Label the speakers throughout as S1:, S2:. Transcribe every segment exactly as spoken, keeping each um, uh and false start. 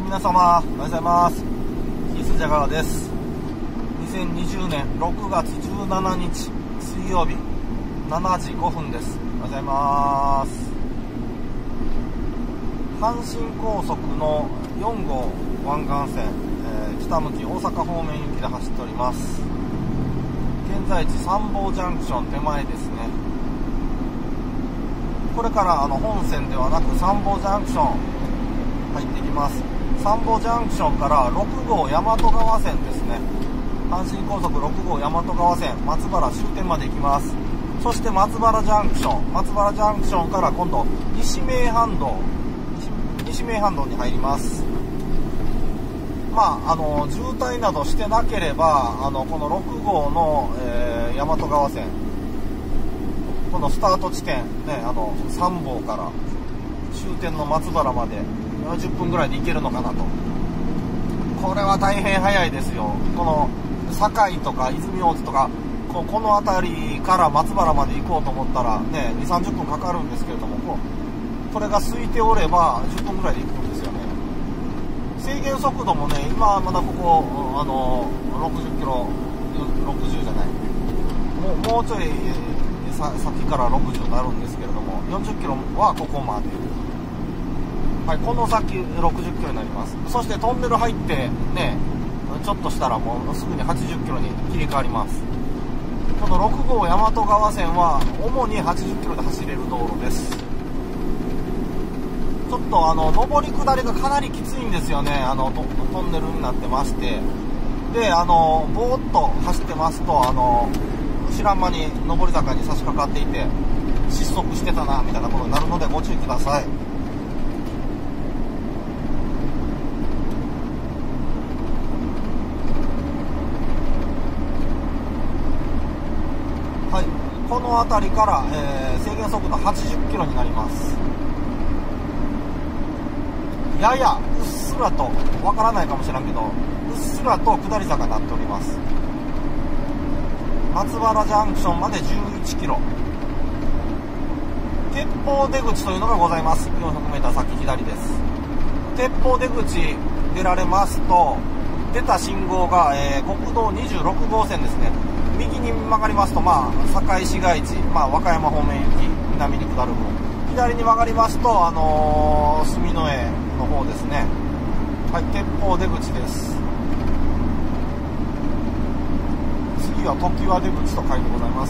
S1: 皆様おはようございます。キースジャガーです。にせんにじゅうねんろくがつじゅうしちにち水曜日しちじごふんです。おはようございます。阪神高速のよんごう湾岸線、えー、北向き大阪方面行きで走っております。現在地三宝ジャンクション手前ですね。これからあの本線ではなく三宝ジャンクション入ってきます。三宝ジャンクションからろくごう大和川線ですね。阪神高速ろくごう大和川線松原終点まで行きます。そして松原ジャンクション松原ジャンクションから今度西名阪道西名阪道に入ります。まああの渋滞などしてなければあのこのろくごうの、えー、大和川線このスタート地点ね、あのさんぼうから終点の松原までよんじゅっぷんぐらいで行けるのかなと。これは大変早いですよ。この堺とか泉大津とか こ, この辺りから松原まで行こうと思ったらねにじゅうさんじゅっぷんかかるんですけれども、こ, これが空いておればじゅっぷんぐらいで行くんですよね。制限速度もね今まだここあのろくじゅっキロろくじゅうじゃないも う, もうちょいさ先からろくじゅうになるんですけれども、よんじゅっキロはここまで、はい、この先ろくじゅっキロになります。そしてトンネル入ってねちょっとしたらもうすぐにはちじゅっキロに切り替わります。このろくごう大和川線は主にはちじゅっキロで走れる道路です。ちょっとあの上り下りがかなりきついんですよね。あの ト, トンネルになってまして、であのぼーっと走ってますとあの知らん間に上り坂に差し掛かっていて失速してたなみたいなことになるのでご注意ください。はい、この辺りから、えー、制限速度はちじゅっキロになります。ややうっすらとわからないかもしれんけどうっすらと下り坂になっております。松原ジャンクションまでじゅういちキロ、鉄砲出口というのがございます。 よんひゃくメーター 先左です。鉄砲出口出られますと出た信号が、えー、国道にじゅうろくごうせんですね。右に曲がりますと、まあ、堺市街地、まあ、和歌山方面行き南に下る分、左に曲がりますと、あのー、住之江の方ですね。はい、鉄砲出口です。次は常盤出口と書いてございます。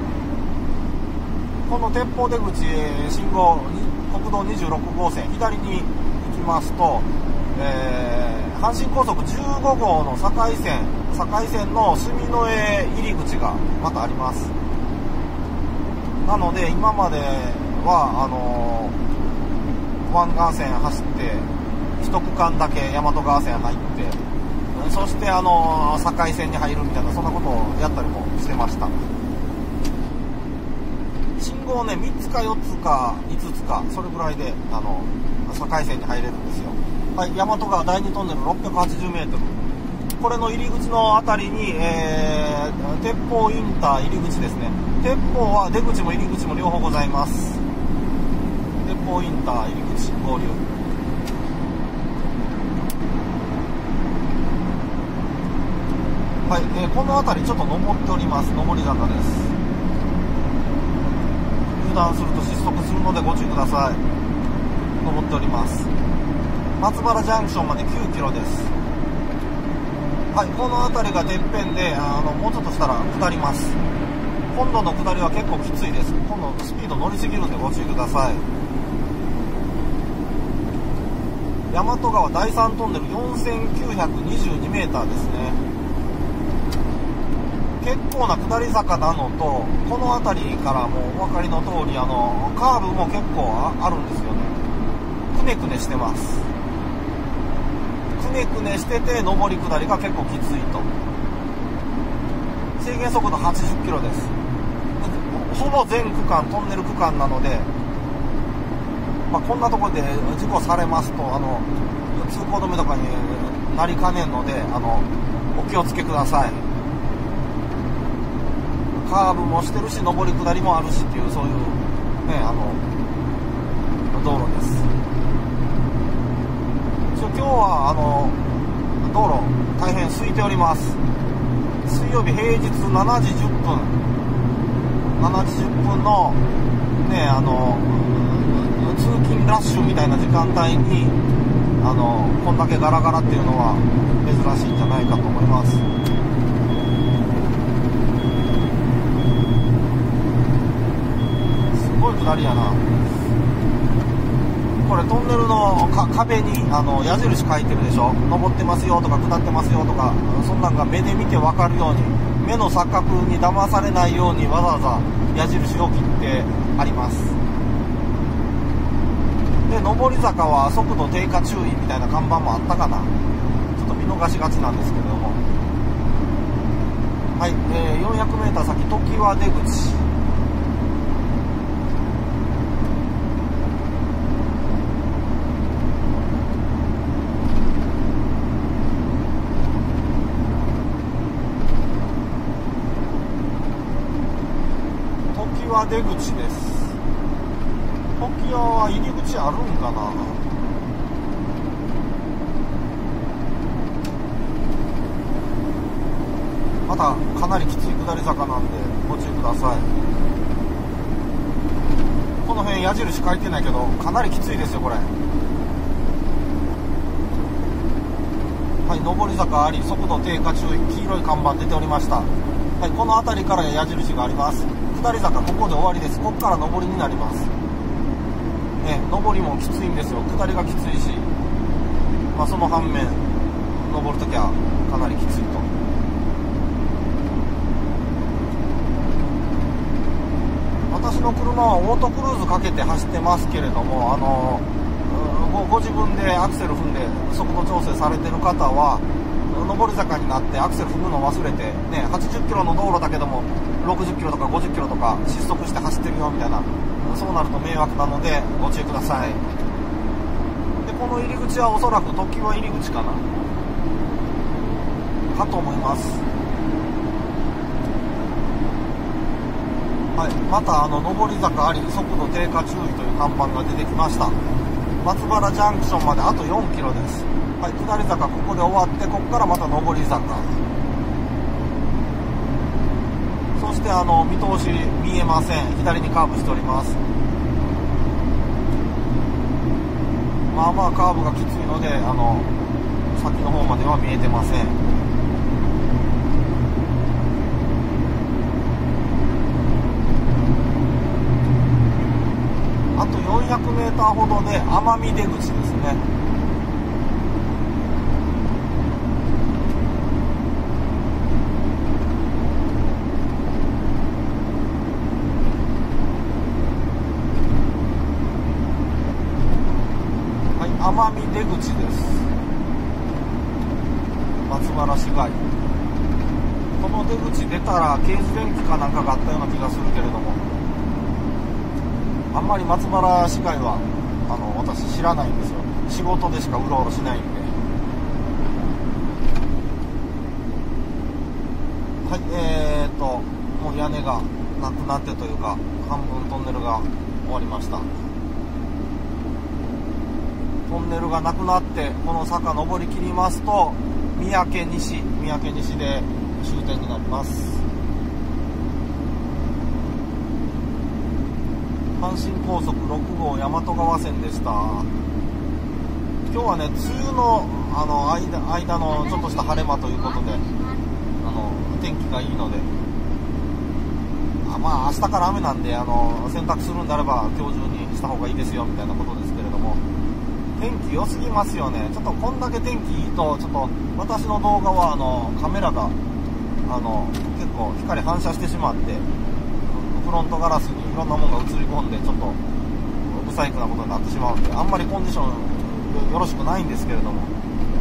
S1: この鉄砲出口信号国道にじゅうろくごうせん左に行きますと、えー、阪神高速じゅうごごうの堺線堺線の住之江入り口がまたあります。なので今まではあのー、湾岸線走って一区間だけ大和川線入ってそしてあのー、堺線に入るみたいなそんなことをやったりもしてました。信号ねみっつかよっつかいつつかそれぐらいであの堺線に入れるんですよ。はい、大和川だいにトンネルろっぴゃくはちじゅうメートル、これの入り口のあたりに、えー、鉄砲インター入り口ですね。鉄砲は出口も入り口も両方ございます。鉄砲インター入り口合流。はい、えー、この辺りちょっと上っております。上り坂です。油断すると失速するのでご注意ください。上っております。松原ジャンクションまできゅうキロです。はい、この辺りがてっぺんであのもうちょっとしたら下ります。今度の下りは結構きついです。今度スピード乗りすぎるんでご注意ください。大和川だいさんトンネルよんせんきゅうひゃくにじゅうにメーターですね。結構な下り坂なのとこの辺りからもうお分かりの通りあのカーブも結構 あ, あるんですよね。くねくねしてます。くねくねしてて上り下りが結構きついと。制限速度はちじゅっキロです。ほぼ全区間トンネル区間なので、まあ、こんなところで事故されますとあの通行止めとかになりかねんのであのお気をつけください。カーブもしてるし上り下りもあるしっていうそういうねあの道路です。 一応今日はあの道路大変空いております。水曜日平日しちじじゅっぷんしちじじゅっぷんのね、あの通勤ラッシュみたいな時間帯にあのこんだけガラガラっていうのは珍しいんじゃないかと思います。すごい下りやな。これトンネルのか壁にあの矢印書いてるでしょ。登ってますよとか下ってますよとか、そんなんが目で見て分かるように、目の錯覚に騙されないようにわざわざ矢印を切ってあります。で、上り坂は速度低下注意みたいな看板もあったかな。ちょっと見逃しがちなんですけれども、はい、えー、よんひゃくメーター 先、常盤出口。常盤出口です。常盤は入り口あるんかな。またかなりきつい下り坂なんでご注意ください。この辺矢印書いてないけどかなりきついですよこれ。はい、上り坂あり、速度低下注意、黄色い看板出ておりました。はい、この辺りから矢印があります。下り坂ここで終わりです。ここから上りになります。ね、上りもきついんですよ。下りがきついし、まあ、その反面上るときはかなりきついと。私の車はオートクルーズかけて走ってますけれども、あのご, ご自分でアクセル踏んで速度調整されてる方は上り坂になってアクセル踏むの忘れて、ね、はちじゅっキロの道路だけどもろくじゅっキロとかごじゅっキロとか失速して走ってるよみたいな、そうなると迷惑なのでご注意ください。で、この入り口はおそらく常盤入り口かなかと思います。はい、またあの上り坂あり、速度低下注意という看板が出てきました。松原ジャンクションまであとよんキロです。はい、下り坂ここで終わって、ここからまた上り坂。そしてあの見通し見えません。左にカーブしております。まあまあカーブがきついので、あの先の方までは見えてません。あとよんひゃくメーターほどで奄美出口ですね。奄美出口です。松原市街。この出口出たらケーズ電機かなんかがあったような気がするけれども、あんまり松原市街はあの私知らないんですよ。仕事でしかうろうろしないんで。はい、えーともう屋根がなくなってというか、半分トンネルが終わりました。トンネルがなくなってこの坂登り切りますと三宅西三宅西で終点になります。阪神高速ろくごう大和川線でした。今日はね、梅雨のあの 間, 間のちょっとした晴れ間ということで、あの天気がいいので、あまあ明日から雨なんで、あの洗濯するんであれば今日中にした方がいいですよみたいなことですけれども、天気良すぎますよね。ちょっとこんだけ天気いいと、ちょっと私の動画はあのカメラがあの結構光反射してしまって、フロントガラスにいろんなものが映り込んで、ちょっと不細工なことになってしまうんで、あんまりコンディションよろしくないんですけれども、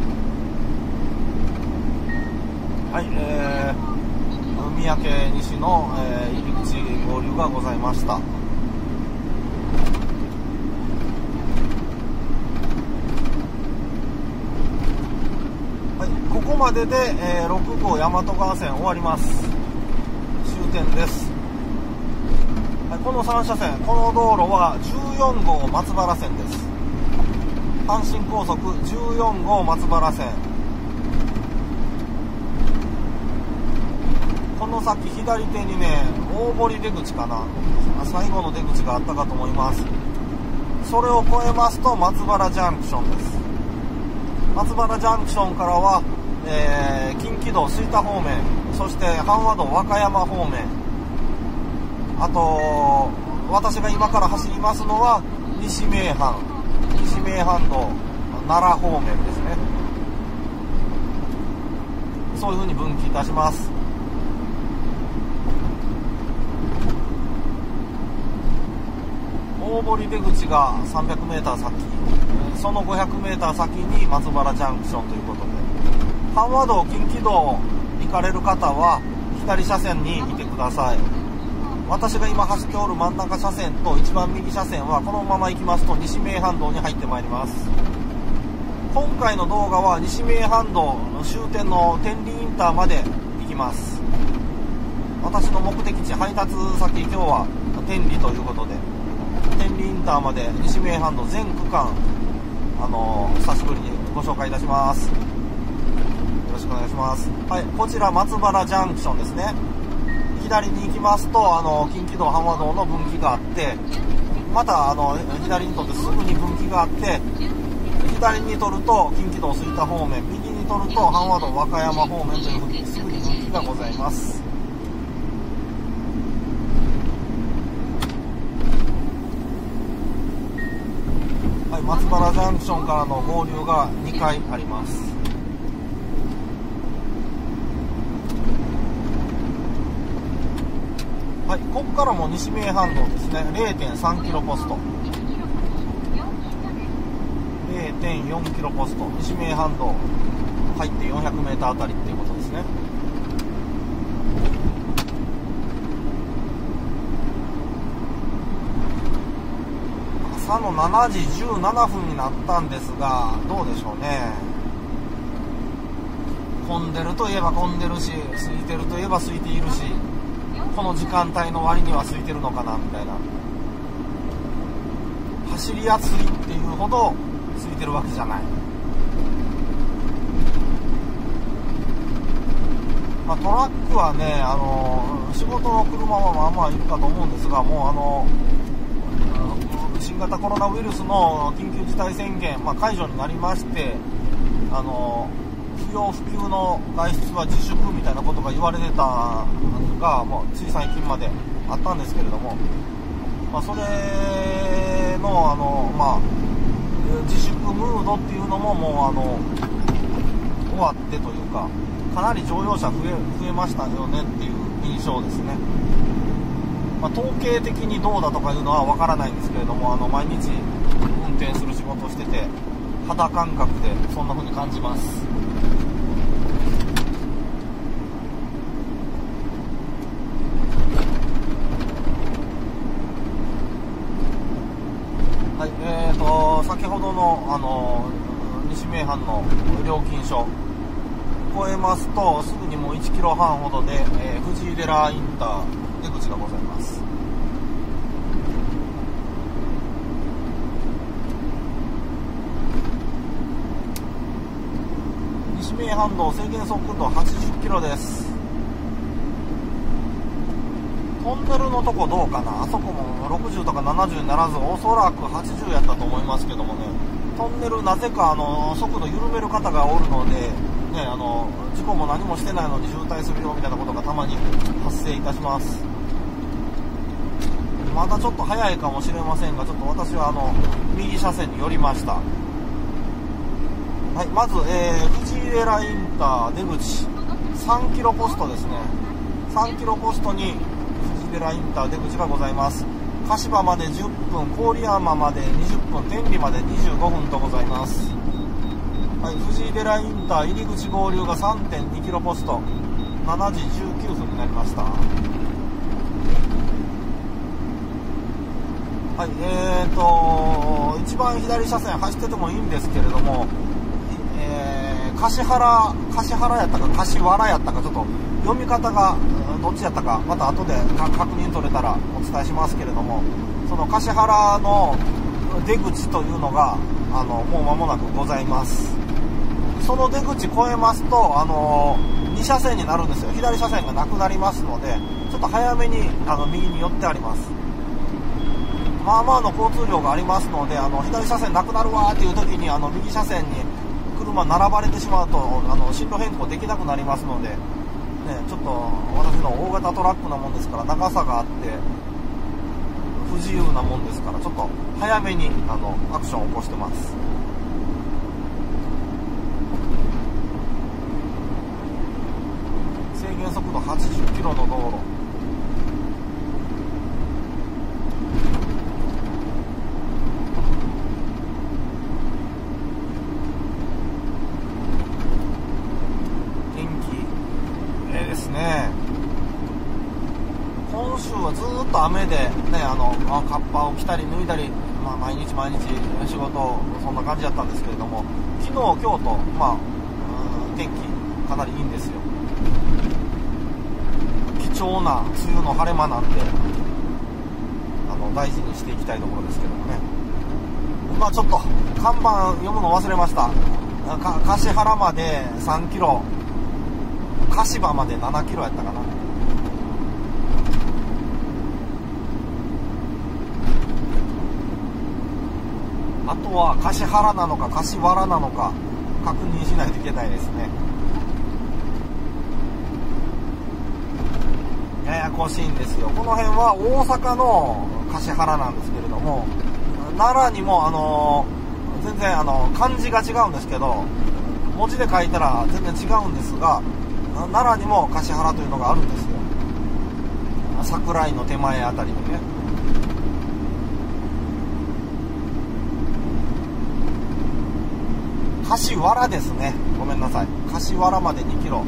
S1: はい、えー、三宅西の、えー、入り口合流がございました。ここまでで、えー、ろくごう大和川線終わります。終点です。はい、このさんしゃせん、この道路はじゅうよんごう松原線です。 阪神高速じゅうよん号松原線。この先左手にね、大堀出口かな、最後の出口があったかと思います。それを越えますと松原ジャンクションです。松原ジャンクションからは、えー、近畿道吹田方面、そして阪和道和歌山方面、あと私が今から走りますのは西名阪西名阪道奈良方面ですね。そういう風に分岐いたします。大堀出口が さんびゃくメートル 先、その ごひゃくメートル 先に松原ジャンクションということで、阪和道近畿道行かれる方は左車線にいてください。私が今走っておる真ん中車線と一番右車線はこのまま行きますと西名阪道に入ってまいります。今回の動画は西名阪道の終点の天理インターまで行きます。私の目的地、配達先、今日は天理ということで、天理インターまで西名阪道全区間、あのー、久しぶりにご紹介いたします。よろしくお願いします。はい、こちら松原ジャンクションですね。左に行きますと、あの近畿道阪和道の分岐があって、またあの左にとってすぐに分岐があって、左に取ると近畿道吹田方面、右に取ると阪和道和歌山方面というふうにすぐに分岐がございます。はい、松原ジャンクションからの合流がにかいあります。はい、ここからも西名阪道ですね。 れいてんさんキロポスト、 れいてんよんキロポスト、西名阪道入ってよんひゃくメートルあたりっていうことですね。朝のしちじじゅうななふんになったんですが、どうでしょうね。混んでるといえば混んでるし、空いてるといえば空いているし、この時間帯の割には空いてるのかなみたいな。走りやすいっていうほど空いてるわけじゃない。まあ、トラックはね、あの仕事の車はまあまあいるかと思うんですが、もうあの新型コロナウイルスの緊急事態宣言、まあ、解除になりまして、あの不要不急の外出は自粛みたいなことが言われてたのが、もうつい最近まであったんですけれども、まあ、それの、あの、まあ、自粛ムードっていうのももうあの終わってというか、かなり乗用車増え、増えましたよねっていう印象ですね。まあ、統計的にどうだとかいうのは分からないんですけれども、あの毎日運転する仕事をしてて肌感覚でそんな風に感じます。はい、えーと先ほどのあの西名阪の料金所越えますと、すぐにもういちキロはんほどで、えー、藤井寺インター出口がございます。西名阪道制限速度はちじゅっキロです。トンネルのとこどうかな、あそこもろくじゅうとかななじゅうにならず、おそらくはちじゅうやったと思いますけどもね、トンネルなぜかあの速度緩める方がおるので、ね、あの事故も何もしてないのに渋滞するよみたいなことがたまに発生いたします。まだちょっと早いかもしれませんが、ちょっと私はあの右車線に寄りました。はい、まず、えー、藤井寺インター出口さんキロポストですね。さんキロポストに藤井寺インター出口がございます。柏までじゅっぷん、郡山までにじゅっぷん、天理までにじゅうごふんとございます。はい、藤井寺インター入り口合流が さんてんにキロポスト、しちじじゅうきゅうふんになりました。はい、えーと一番左車線走っててもいいんですけれども、えー、橿原橿原やったか橿原やったか、ちょっと読み方がどっちやったかまた後で確認取れたらお伝えしますけれども、その橿原の出口というのがあのもう間もなくございます。その出口越えますと、あのに車線になるんですよ。左車線がなくなりますので、ちょっと早めにあの右に寄ってあります。まあまあの交通量がありますので、あの左車線なくなるわーっていう時にあの右車線に車並ばれてしまうと、あの進路変更できなくなりますので、ね、ちょっと私の大型トラックなもんですから長さがあって不自由なもんですから、ちょっと早めにあのアクションを起こしてます。制限速度はちじゅっキロの道路。天気ええですね。今週はずーっと雨でね、あのカッパを着たり脱いだり、まあ、毎日毎日仕事そんな感じだったんですけれども、昨日今日とまあ天気かなりいいんですよ。貴重な梅雨の晴れ間なんで、あの大事にしていきたいところですけどもね。まあちょっと看板読むの忘れました。か橿原までさんキロ、柏までななキロやったかな。あとは橿原なのか柏原なのか確認しないといけないですね。ややこしいんですよ。この辺は大阪の橿原なんですけれども、奈良にもあの全然あの漢字が違うんですけど、文字で書いたら全然違うんですが、奈良にも橿原というのがあるんですよ。桜井の手前あたりにね。橿原ですね。ごめんなさい。橿原までにキロ。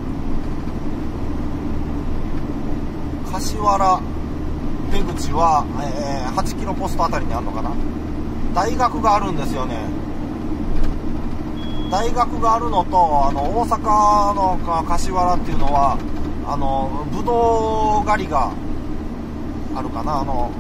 S1: 橿原出口は、えー、はちキロポストあたりにあるのかな。大学があるんですよね。大学があるのと、あの大阪の橿原っていうのはあのぶどう狩りがあるかな。あの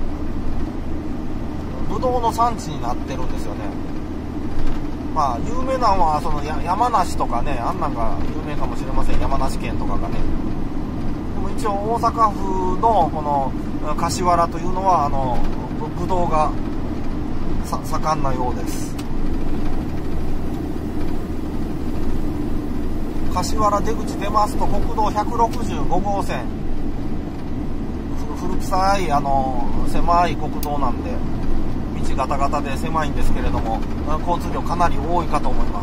S1: ぶどうの産地になってるんですよね。まあ有名なのはその山梨とかね、あんなんが有名かもしれません。山梨県とかがね。でも一応大阪府のこの橿原というのはあのぶどうがさ盛んなようです。橿原出口出ますと国道ひゃくろくじゅうごごうせん、古臭いあの狭い国道なんで道ガタガタで狭いんですけれども、交通量かなり多いかと思います。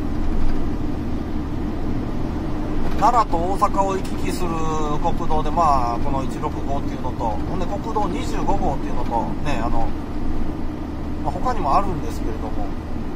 S1: 奈良と大阪を行き来する国道で、まあこのいちろくごっていうのと、ほんで国道にじゅうごごうっていうのとね、あの、まあ、他にもあるんですけれども、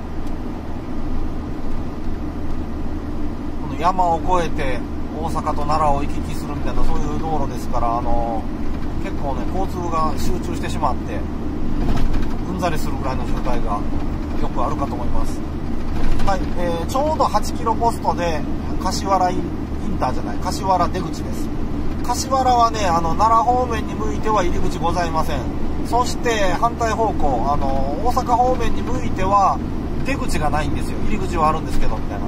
S1: この山を越えて大阪と奈良を行き来するみたいな、そういう道路ですから、あの結構ね交通が集中してしまってうんざりするぐらいの渋滞がよくあるかと思います。はい、えー、ちょうどはちキロポストで橿原インターじゃない、橿原出口です。橿原はね、あの奈良方面に向いては入り口ございません。そして反対方向、あの大阪方面に向いては出口がないんですよ。入り口はあるんですけどみたいな。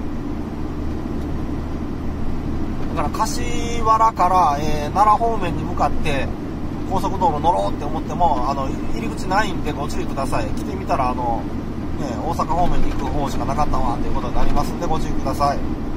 S1: だから橿原から、えー、奈良方面に向かって高速道路乗ろうって思っても、あの入り口ないんでご注意ください。来てみたらあの、ね、大阪方面に行く方しかなかったわということになりますんでご注意ください。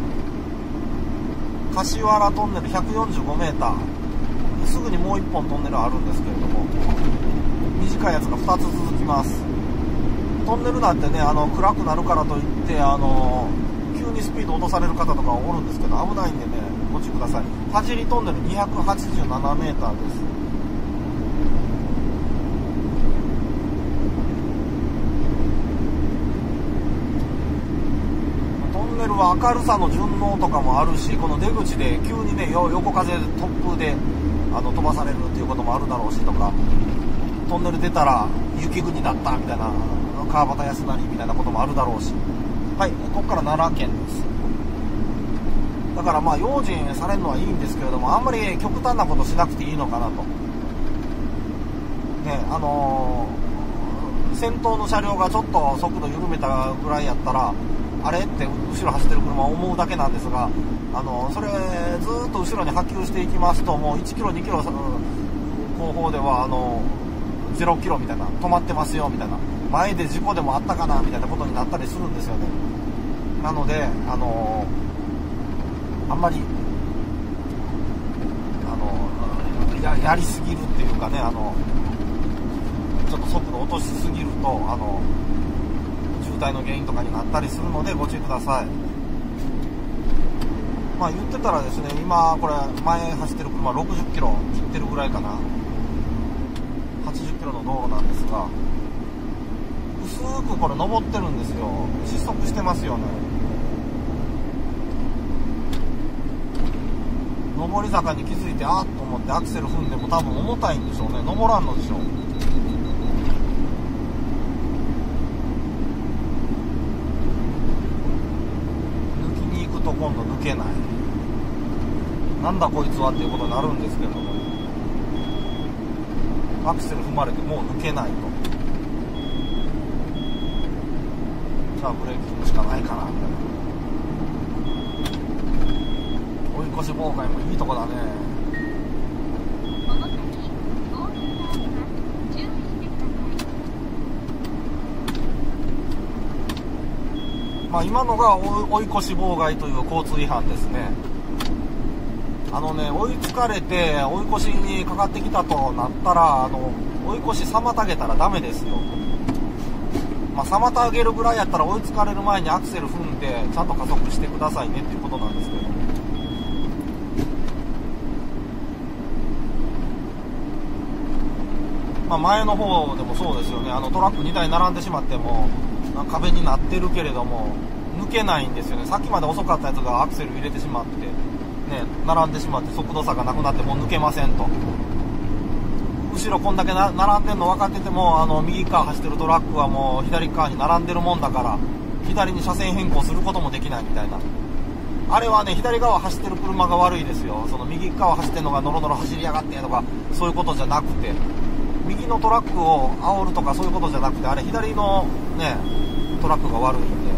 S1: 橿原トンネルひゃくよんじゅうごメーター、すぐにもういっぽんトンネルあるんですけれども、短いやつがふたつ続きます。トンネルなんてね、あの暗くなるからといってあの急にスピード落とされる方とかおるんですけど、危ないんでねご注意ください。田尻トンネルにひゃくはちじゅうななメーターです。トンネルは明るさの順応とかもあるし、この出口で急にね横風で突風であの飛ばされるっていうこともあるだろうしとか、トンネル出たら雪国になったみたいな、川端康成みたいなこともあるだろうし。はい、ここから奈良県です。だからまあ用心されるのはいいんですけれども、あんまり極端なことしなくていいのかなとね。あのー、 先頭の車両がちょっと速度緩めたぐらいやったらあれって後ろ走ってる車は思うだけなんですが、あのそれずっと後ろに波及していきますと、もういちキロにキロ後方ではあのゼロキロみたいな、止まってますよみたいな、前で事故でもあったかなみたいなことになったりするんですよね。なのであのあんまりあの や, やりすぎるっていうかね、あのちょっと速度落としすぎるとあの渋滞の原因とかになったりするのでご注意ください。まあ言ってたらですね、今これ前走ってる車ろくじゅっキロ切ってるぐらいかな、はちじゅっキロの道路なんですが、薄くこれ登ってるんですよ。失速してますよね。上り坂に気づいてあっと思ってアクセル踏んでも多分重たいんでしょうね。登らんのでしょう。抜きに行くと今度抜けない、なんだこいつはっていうことになるんですけども、アクセル踏まれてもう抜けないと、じゃあブレーキ踏むしかないかなみたいな。追い越し妨害もいいとこだね。まあ今のが追い越し妨害という交通違反ですね。あのね、追いつかれて追い越しにかかってきたとなったら、あの追い越し妨げたらダメですよ。まあ、妨げるぐらいやったら追いつかれる前にアクセル踏んでちゃんと加速してくださいねっていうことなんですけど、まあ、前の方でもそうですよね。あのトラックにだい並んでしまっても壁になってるけれども抜けないんですよね。さっきまで遅かったやつがアクセル入れてしまって、ね、並んでしまって速度差がなくなってもう抜けませんと。後ろこんだけな並んでるの分かってても、あの右側走ってるトラックはもう左側に並んでるもんだから左に車線変更することもできないみたいな。あれはね、左側走ってる車が悪いですよ。その右側走ってるのがノロノロ走りやがってとかそういうことじゃなくて、右のトラックを煽るとかそういうことじゃなくて、あれ左のねトラックが悪いんで。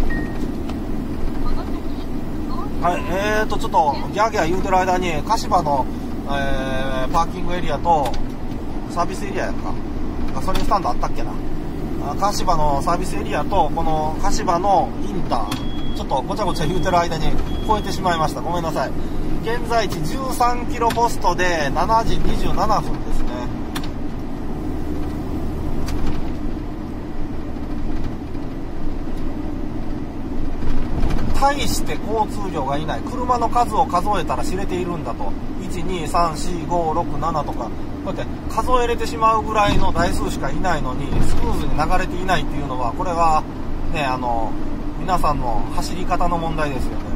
S1: はい、えーとちょっとギャーギャー言うてる間に柏の、えー、パーキングエリアとサービスエリアやんか、ガソリンスタンドあったっけな、柏のサービスエリアとこの柏のインター、ちょっとごちゃごちゃ言うてる間に超えてしまいました。ごめんなさい。現在地じゅうさんキロポストでしちじにじゅうななふんですね。大して交通量がいない。車の数を数えたら知れているんだと。いち、に、さん、し、ご、ろく、ななとかこうやって数えれてしまうぐらいの台数しかいないのにスムーズに流れていないっていうのは、これはね、あの皆さんの走り方の問題ですよね。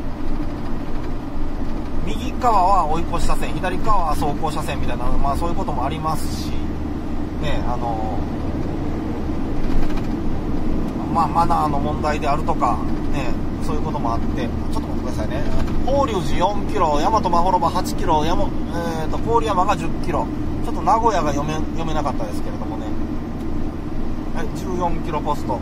S1: 右側は追い越し車線、左側は走行車線みたいな、まあそういうこともありますしね、あのまあマナーの問題であるとかね、そういうこともあって、ちょっと待ってくださいね。法隆寺よんキロ、大和真幌場はちキロ、山、えー、と郡山がじゅっキロ、ちょっと名古屋が読め、読めなかったですけれどもね。はい、じゅうよんキロポスト。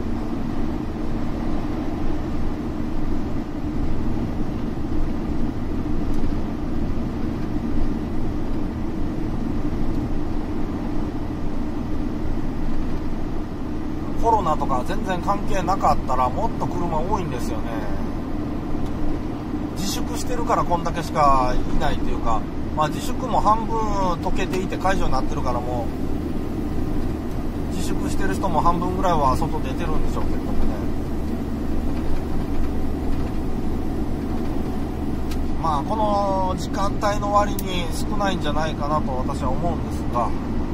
S1: コロナとか全然関係なかったらもっと車多いんですよね。自粛してるからこんだけしかいないというか、まあ、自粛も半分解けていて解除になってるからもう自粛してる人も半分ぐらいは外出てるんでしょうけどもね。まあこの時間帯の割に少ないんじゃないかなと私は思うんですが、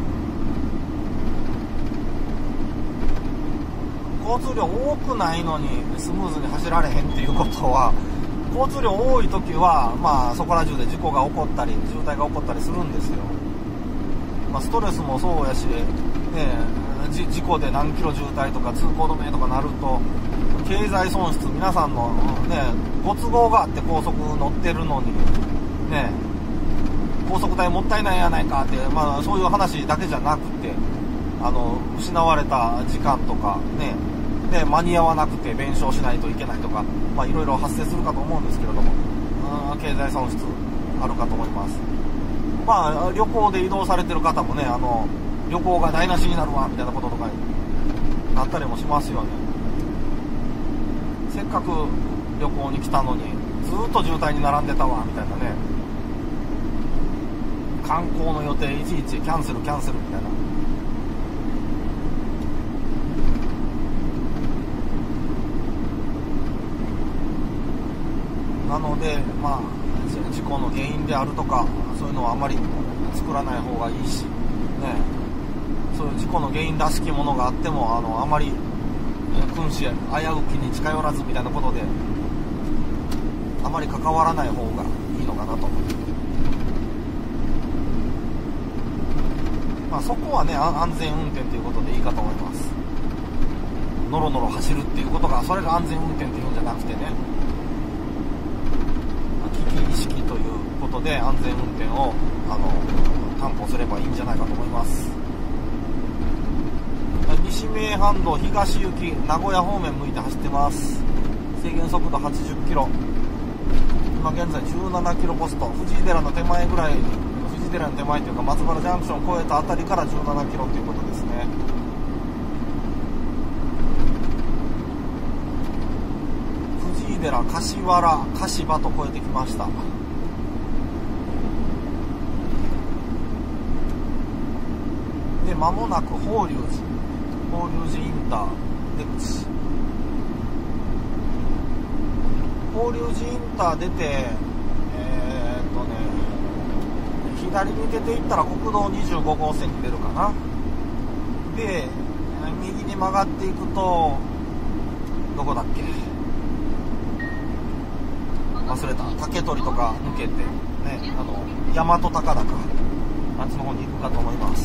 S1: 交通量多くないのにスムーズに走られへんっていうことは、交通量多い時はまあそこら中で事故が起こったり渋滞が起こったりするんですよ。まあ、ストレスもそうやし、ね、事故で何キロ渋滞とか通行止めとかなると経済損失、皆さんの、ね、ご都合があって高速乗ってるのに、ね、高速代もったいないやないかって、まあ、そういう話だけじゃなくて、 あの失われた時間とかね、で間に合わなくて弁償しないといけないとか、まあ、いろいろ発生するかと思うんですけれども、うん、経済損失あるかと思います。まあ旅行で移動されてる方もね、あの旅行が台無しになるわみたいなこととかになったりもしますよね。せっかく旅行に来たのにずっと渋滞に並んでたわみたいなね、観光の予定いちいちキャンセルキャンセルみたいな。なので、まあ、事故の原因であるとかそういうのはあまり作らない方がいいし、ね、そういう事故の原因らしきものがあっても あのあまり君子危うきに近寄らずみたいなことであまり関わらない方がいいのかなと。まあ、そこはね安全運転ということでいいかと思います。ノロノロ走るっていうことがそれが安全運転っていうんじゃなくてね、危機意識ということで安全運転をあの担保すればいいんじゃないかと思います。西名阪道東行き名古屋方面向いて走ってます。制限速度はちじゅっキロ、今現在じゅうななキロポスト、藤井寺の手前ぐらい、藤井寺の手前というか松原ジャンクションを越えたあたりからじゅうななキロということですね。藤井寺、柏原、柏と越えてきました。で間もなく法隆寺法隆寺インター出口、法隆寺インター出てえー、っとね左に出ていったら国道にじゅうご号線に出るかな。で右に曲がっていくとどこだっけ忘れた、竹取とか抜けてね、あの大和高田かあっちの方に行くかと思います。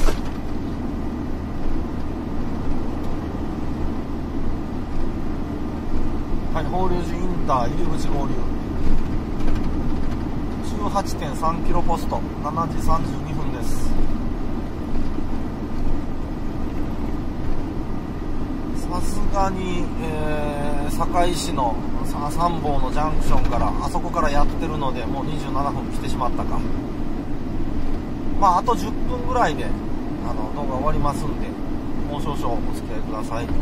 S1: はい、法隆寺インター入り口合流 じゅうはちてんさんキロポスト、しちじさんじゅうにふんです。さすがに、えー、堺市のさんぼうのジャンクションからあそこからやってるのでもうにじゅうななふん来てしまったか。まああとじゅっぷんぐらいであの動画終わりますんでもう少々お付き合いください。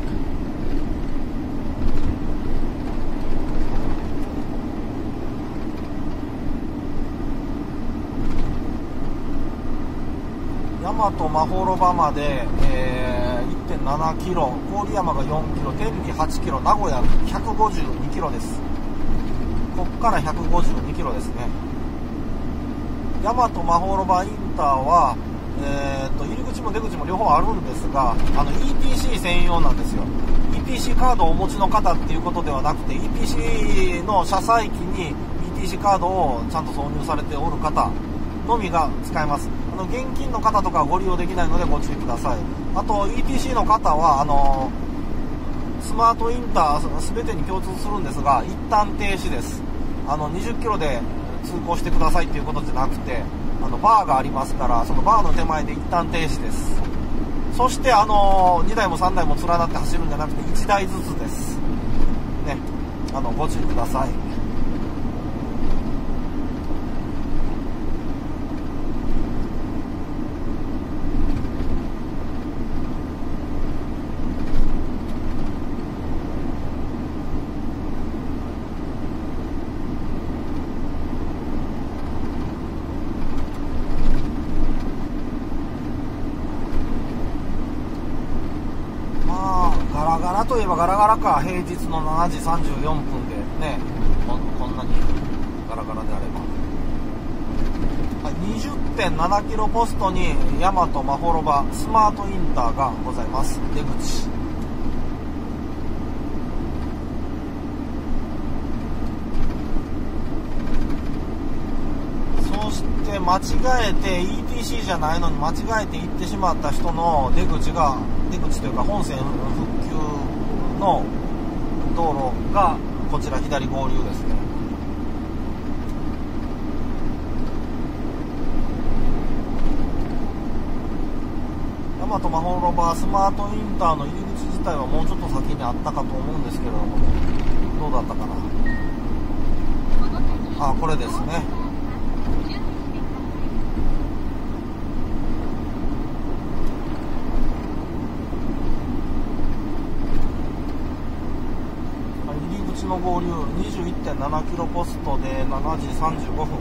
S1: 大和真幌場まで、えー、いってんななキロ、郡山がよんキロ、天理はちキロ、名古屋ひゃくごじゅうにキロです。こっからひゃくごじゅうにキロですね。大和真幌場インターは、えー、と入り口も出口も両方あるんですが、あの イーティーシー 専用なんですよ。 イーティーシー カードをお持ちの方っていうことではなくて イーティーシー の車載機に イーティーシー カードをちゃんと挿入されておる方のみが使えます。あの現金の方とかはご利用できないのでご注意ください。あと イーティーシー の方はあのスマートインター全てに共通するんですが一旦停止です。あのにじゅっキロで通行してくださいということじゃなくて、あのバーがありますからそのバーの手前で一旦停止です。そしてあのにだいもさんだいも連なって走るんじゃなくていちだいずつですね。あのご注意ください。ガラガラといえばガラガラか。平日のしちじさんじゅうよんぷんでね、こ, こんなにガラガラであれば、はい、にじゅってんななキロポストに大和真幌場スマートインターがございます。出口、そして間違えて イーティーシー じゃないのに間違えて行ってしまった人の出口が出口というか本線復旧の道路がこちら左合流ですね。大大和魔法ロバースマートインターの入り口自体はもうちょっと先にあったかと思うんですけれども、どうだったかな。あ、これですね。入り口の合流 にじゅういってんななキロポストでしちじさんじゅうごふん。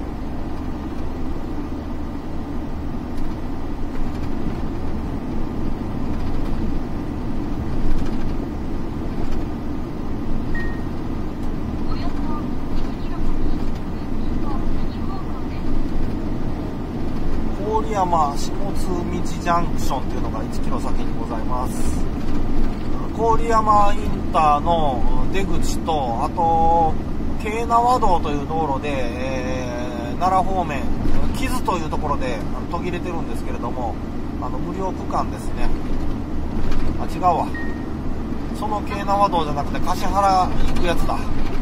S1: 郡山下津道ジャンクションというのがいちキロ先にございます。郡山インターの出口と、あと京奈和道という道路で、えー、奈良方面木津というところで途切れてるんですけれども、あの無料区間ですね。あ、違うわ、その京奈和道じゃなくて橿原行くやつだ。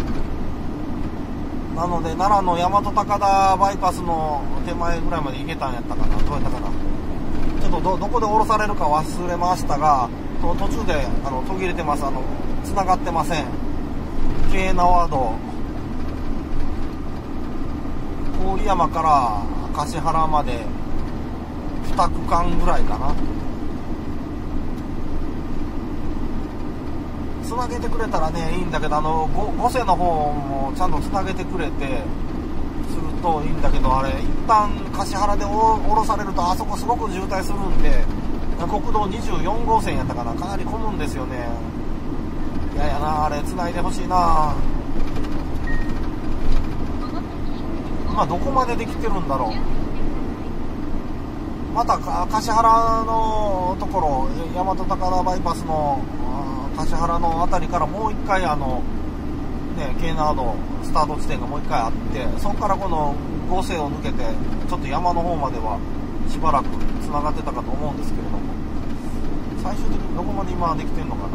S1: なので奈良の大和高田バイパスの手前ぐらいまで行けたんやったかな、どうやったかな、ちょっと ど, どこで降ろされるか忘れましたが、途中であの途切れてます。あの繋がってません。京奈和道郡山から橿原までに区間ぐらいかな。つなげてくれたらねいいんだけど、あの五瀬の方もちゃんとつなげてくれてするといいんだけど、あれ一旦橿原で降ろされるとあそこすごく渋滞するんで、国道にじゅうよん号線やったかな、かなり混むんですよね。いややな、あれつないでほしいな。今どこまでできてるんだろう。また橿原のところ、大和高田バイパスの橿原の辺りからもう一回あのね京奈和道スタート地点がもう一回あって、そこからこの五瀬を抜けてちょっと山の方まではしばらくつながってたかと思うんですけれども、最終的にどこまで今できてんのかな。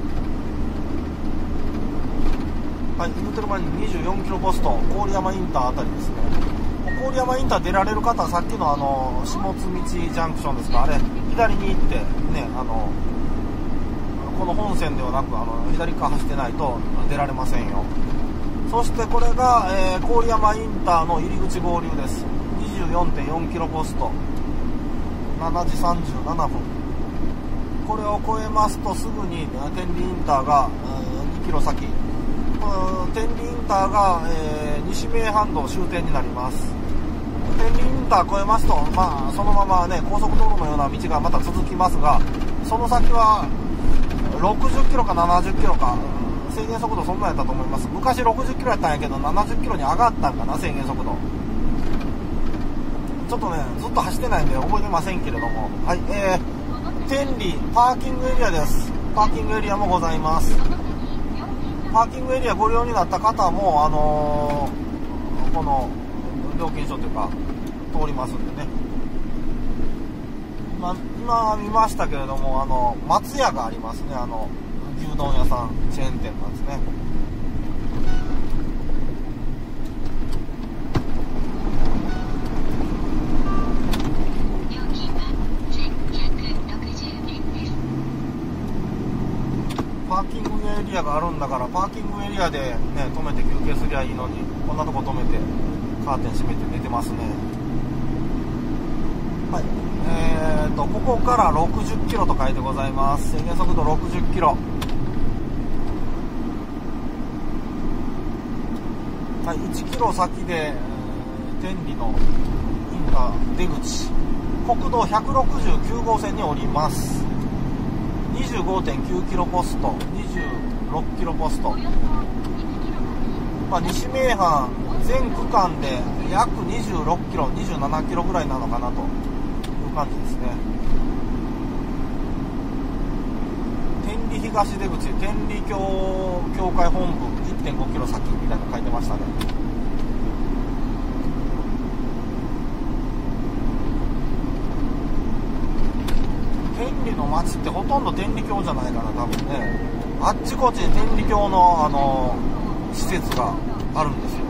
S1: はい、言うてる前ににじゅうよんキロポスト郡山インターあたりですね。郡山インター出られる方はさっきのあの下津道ジャンクションですか、あれ左に行ってね、あのこの本線ではなくあの左側走ってないと出られませんよ。そしてこれが、えー、郡山インターの入り口合流です。 にじゅうよんてんよんキロポストしちじさんじゅうななふん。これを越えますとすぐに天理インターが、えー、にキロ先、天理インターが、えー、西名阪道終点になります。天理インター越えますと、まあ、そのままね高速道路のような道がまた続きますが、その先はろくじゅっキロかななじゅっキロか、制限速度そんなんやったと思います。昔ろくじゅっキロやったんやけどななじゅっキロに上がったんかな、制限速度。ちょっとねずっと走ってないんで覚えてませんけれども、はい、えー、天理パーキングエリアです。パーキングエリアもございます。パーキングエリアご利用になった方もあのー、この料金所というか通りますんでね。今, 今見ましたけれども、あの松屋がありますね。あの牛丼屋さんチェーン店なんですね。パーキングエリアがあるんだから、パーキングエリアでね止めて休憩すりゃいいのに、こんなとこ止めてカーテン閉めて寝てますね。はい、えーとここからろくじゅっキロと書いてございます。制限速度ろくじゅっキロ。はい、いちキロ先で、えー、天理のインター出口、国道ひゃくろくじゅうきゅう号線に降ります。にじゅうごてんきゅうキロポスト、にじゅうろっキロポスト、まあ、西名阪全区間で約にじゅうろっキロ、にじゅうななキロぐらいなのかなという感じですね。天理東出口、天理教教会本部 いってんごキロ先みたいなの書いてましたね。天理の町ってほとんど天理教じゃないかな、多分ね。あっちこっちに天理教の、あの施設があるんですよ。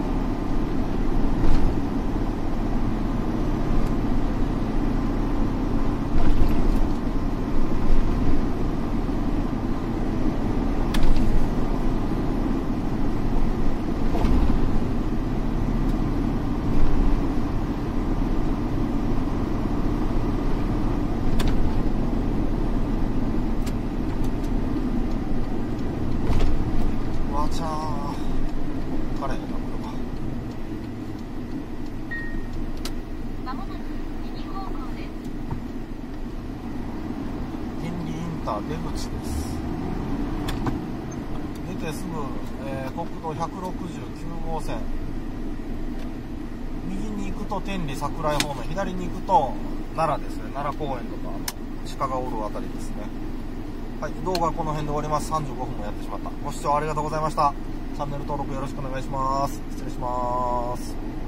S1: ター出口です。出てすぐ、えー、国道ひゃくろくじゅうきゅう号線、右に行くと天理桜井方面、左に行くと奈良ですね。奈良公園とか鹿がおるあたりですね。はい、動画はこの辺で終わります。さんじゅうごふんもやってしまった。ご視聴ありがとうございました。チャンネル登録よろしくお願いします。失礼します。